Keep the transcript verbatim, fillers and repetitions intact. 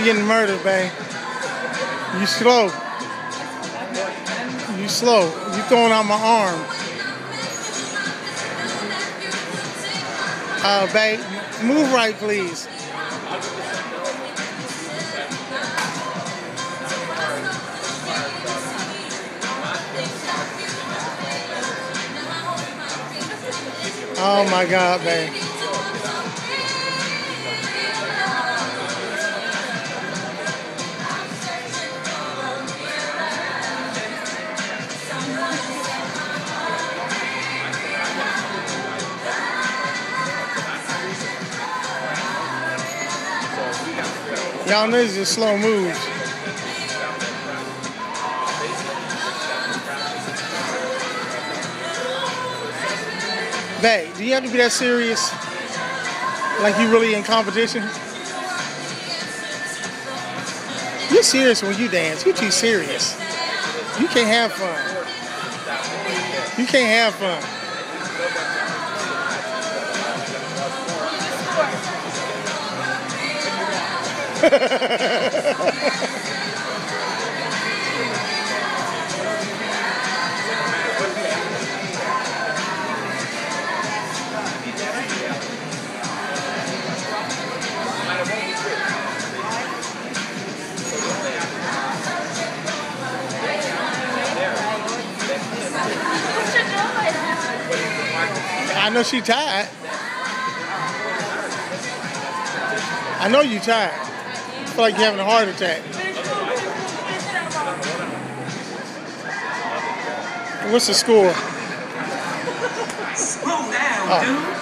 getting murdered, babe. You slow. You slow. You throwing out my arms. Uh, babe, move right, please. Oh my God, babe. Y'all know these are slow moves. Babe, do you have to be that serious? Like you really in competition? You're serious when you dance. You're too serious. You can't have fun. You can't have fun. I know she tired. I know you tired. I feel like you're having a heart attack. What's the score? Slow down, oh. dude.